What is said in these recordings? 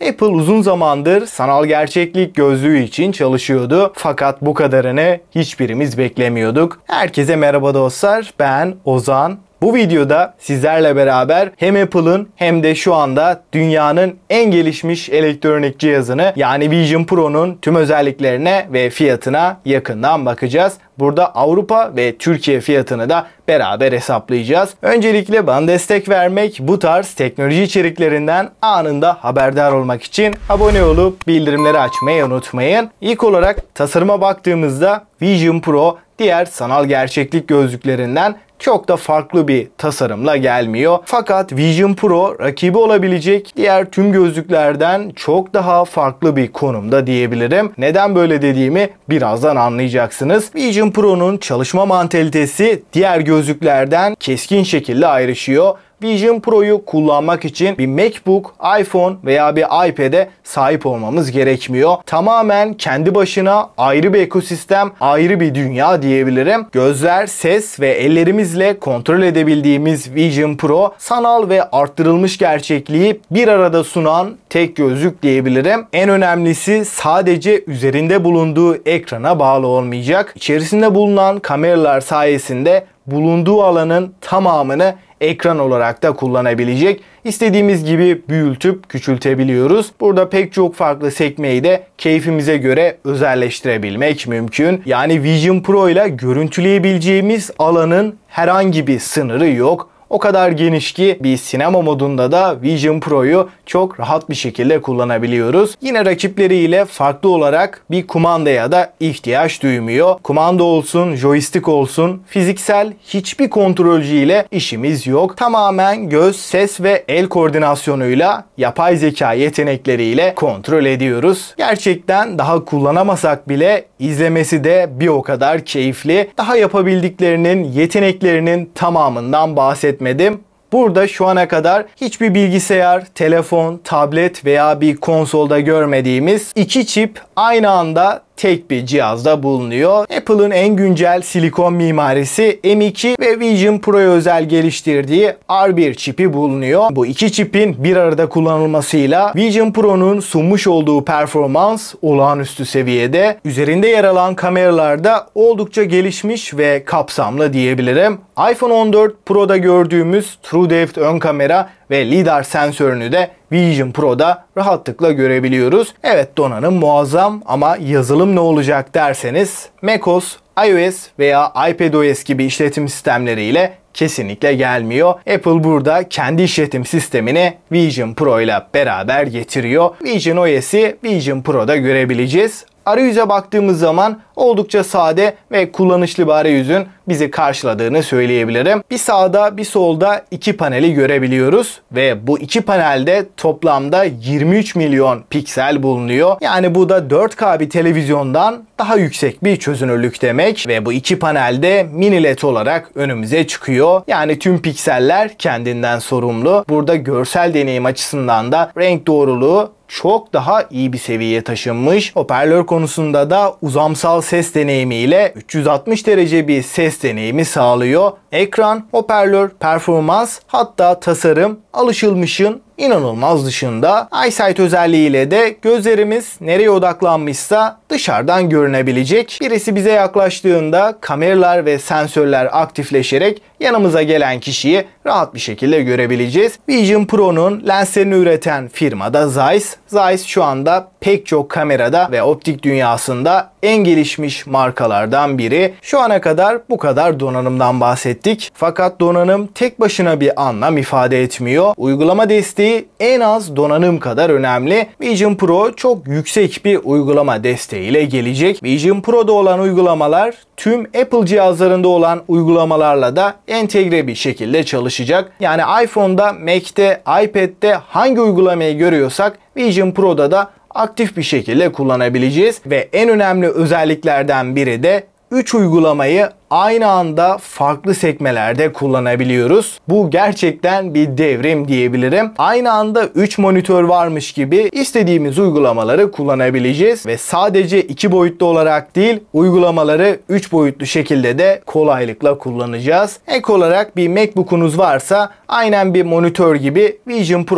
Apple uzun zamandır sanal gerçeklik gözlüğü için çalışıyordu. Fakat bu kadarını hiçbirimiz beklemiyorduk. Herkese merhaba dostlar, ben Ozan. Bu videoda sizlerle beraber hem Apple'ın hem de şu anda dünyanın en gelişmiş elektronik cihazını yani Vision Pro'nun tüm özelliklerine ve fiyatına yakından bakacağız. Burada Avrupa ve Türkiye fiyatını da beraber hesaplayacağız. Öncelikle bana destek vermek, bu tarz teknoloji içeriklerinden anında haberdar olmak için abone olup bildirimleri açmayı unutmayın. İlk olarak tasarıma baktığımızda Vision Pro diğer sanal gerçeklik gözlüklerinden çok da farklı bir tasarımla gelmiyor. Fakat Vision Pro rakibi olabilecek diğer tüm gözlüklerden çok daha farklı bir konumda diyebilirim. Neden böyle dediğimi birazdan anlayacaksınız. Vision Pro'nun çalışma mantalitesi diğer gözlüklerden keskin şekilde ayrışıyor. Vision Pro'yu kullanmak için bir MacBook, iPhone veya bir iPad'e sahip olmamız gerekmiyor. Tamamen kendi başına ayrı bir ekosistem, ayrı bir dünya diyebilirim. Gözler, ses ve ellerimizle kontrol edebildiğimiz Vision Pro, sanal ve arttırılmış gerçekliği bir arada sunan tek gözlük diyebilirim. En önemlisi sadece üzerinde bulunduğu ekrana bağlı olmayacak. İçerisinde bulunan kameralar sayesinde bulunduğu alanın tamamını ekran olarak da kullanabilecek. İstediğimiz gibi büyütüp küçültebiliyoruz. Burada pek çok farklı sekmeyi de keyfimize göre özelleştirebilmek mümkün. Yani Vision Pro ile görüntüleyebileceğimiz alanın herhangi bir sınırı yok. O kadar geniş ki bir sinema modunda da Vision Pro'yu çok rahat bir şekilde kullanabiliyoruz. Yine rakipleriyle farklı olarak bir kumandaya da ihtiyaç duymuyor. Kumanda olsun, joystick olsun, fiziksel hiçbir kontrolcü ile işimiz yok. Tamamen göz, ses ve el koordinasyonuyla, yapay zeka yetenekleriyle kontrol ediyoruz. Gerçekten daha kullanamasak bile izlemesi de bir o kadar keyifli. Daha yapabildiklerinin, yeteneklerinin tamamından bahsetmedim. Burada şu ana kadar hiçbir bilgisayar, telefon, tablet veya bir konsolda görmediğimiz iki çip aynı anda tek bir cihazda bulunuyor. Apple'ın en güncel silikon mimarisi M2 ve Vision Pro'ya özel geliştirdiği R1 çipi bulunuyor. Bu iki çipin bir arada kullanılmasıyla Vision Pro'nun sunmuş olduğu performans olağanüstü seviyede. Üzerinde yer alan kameralar da oldukça gelişmiş ve kapsamlı diyebilirim. iPhone 14 Pro'da gördüğümüz TrueDepth ön kamera ve lidar sensörünü de Vision Pro'da rahatlıkla görebiliyoruz. Evet, donanım muazzam ama yazılım ne olacak derseniz macOS, iOS veya iPadOS gibi işletim sistemleriyle kesinlikle gelmiyor. Apple burada kendi işletim sistemini Vision Pro ile beraber getiriyor. Vision OS'i Vision Pro'da görebileceğiz. Arayüze baktığımız zaman oldukça sade ve kullanışlı bir arayüzün bizi karşıladığını söyleyebilirim. Bir sağda bir solda iki paneli görebiliyoruz ve bu iki panelde toplamda 23 milyon piksel bulunuyor. Yani bu da 4K bir televizyondan daha yüksek bir çözünürlük demek ve bu iki panelde mini LED olarak önümüze çıkıyor. Yani tüm pikseller kendinden sorumlu. Burada görsel deneyim açısından da renk doğruluğu çok daha iyi bir seviyeye taşınmış. Hoparlör konusunda da uzamsal ses deneyimiyle 360 derece bir ses deneyimi sağlıyor. Ekran, hoparlör, performans hatta tasarım alışılmışın inanılmaz dışında. EyeSight özelliğiyle de gözlerimiz nereye odaklanmışsa dışarıdan görünebilecek. Birisi bize yaklaştığında kameralar ve sensörler aktifleşerek yanımıza gelen kişiyi rahat bir şekilde görebileceğiz. Vision Pro'nun lenslerini üreten firma da Zeiss. Zeiss şu anda pek çok kamerada ve optik dünyasında en gelişmiş markalardan biri. Şu ana kadar bu kadar donanımdan bahsettik. Fakat donanım tek başına bir anlam ifade etmiyor. Uygulama desteği en az donanım kadar önemli. Vision Pro çok yüksek bir uygulama desteğiyle gelecek. Vision Pro'da olan uygulamalar tüm Apple cihazlarında olan uygulamalarla da entegre bir şekilde çalışacak. Yani iPhone'da, Mac'te, iPad'te hangi uygulamayı görüyorsak Vision Pro'da da aktif bir şekilde kullanabileceğiz ve en önemli özelliklerden biri de 3 uygulamayı aynı anda farklı sekmelerde kullanabiliyoruz. Bu gerçekten bir devrim diyebilirim. Aynı anda 3 monitör varmış gibi istediğimiz uygulamaları kullanabileceğiz ve sadece 2 boyutlu olarak değil, uygulamaları 3 boyutlu şekilde de kolaylıkla kullanacağız. Ek olarak bir MacBook'unuz varsa aynen bir monitör gibi Vision Pro'ya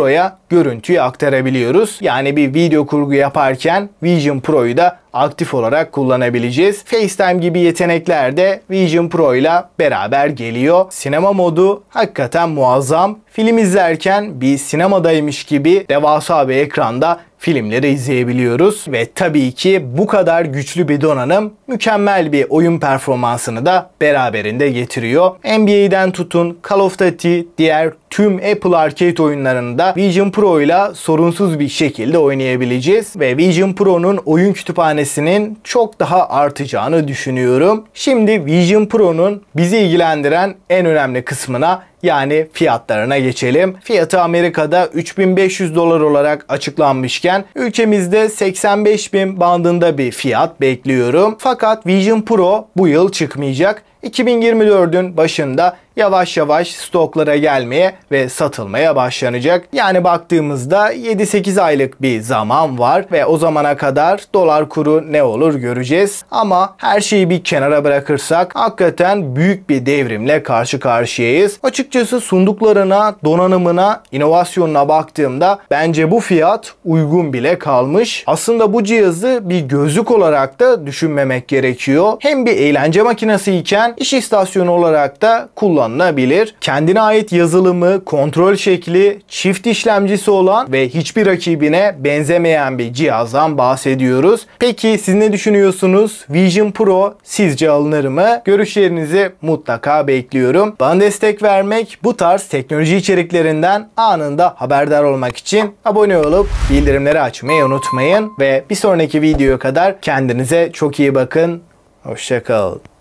görüntüyü aktarabiliyoruz. Yani bir video kurgu yaparken Vision Pro'yu da aktif olarak kullanabileceğiz. FaceTime gibi yetenekler de Vision Pro ile beraber geliyor. Sinema modu hakikaten muazzam. Film izlerken bir sinemadaymış gibi devasa bir ekranda filmleri izleyebiliyoruz. Ve tabii ki bu kadar güçlü bir donanım mükemmel bir oyun performansını da beraberinde getiriyor. NBA'den tutun Call of Duty, diğer tüm Apple Arcade oyunlarını da Vision Pro ile sorunsuz bir şekilde oynayabileceğiz. Ve Vision Pro'nun oyun kütüphanesinin çok daha artacağını düşünüyorum. Şimdi Vision Pro'nun bizi ilgilendiren en önemli kısmına, yani fiyatlarına geçelim. Fiyatı Amerika'da $3.500 olarak açıklanmışken ülkemizde 85.000 bandında bir fiyat bekliyorum. Fakat Vision Pro bu yıl çıkmayacak. 2024'ün başında yavaş yavaş stoklara gelmeye ve satılmaya başlanacak. Yani baktığımızda 7-8 aylık bir zaman var ve o zamana kadar dolar kuru ne olur göreceğiz. Ama her şeyi bir kenara bırakırsak hakikaten büyük bir devrimle karşı karşıyayız. Açıkçası sunduklarına, donanımına, inovasyonuna baktığımda bence bu fiyat uygun bile kalmış. Aslında bu cihazı bir gözlük olarak da düşünmemek gerekiyor. Hem bir eğlence makinesi iken iş istasyonu olarak da kullanılabilir. Kendine ait yazılımı, kontrol şekli, çift işlemcisi olan ve hiçbir rakibine benzemeyen bir cihazdan bahsediyoruz. Peki siz ne düşünüyorsunuz? Vision Pro sizce alınır mı? Görüşlerinizi mutlaka bekliyorum. Bana destek vermek, bu tarz teknoloji içeriklerinden anında haberdar olmak için abone olup bildirimleri açmayı unutmayın. Ve bir sonraki videoya kadar kendinize çok iyi bakın. Hoşça kalın.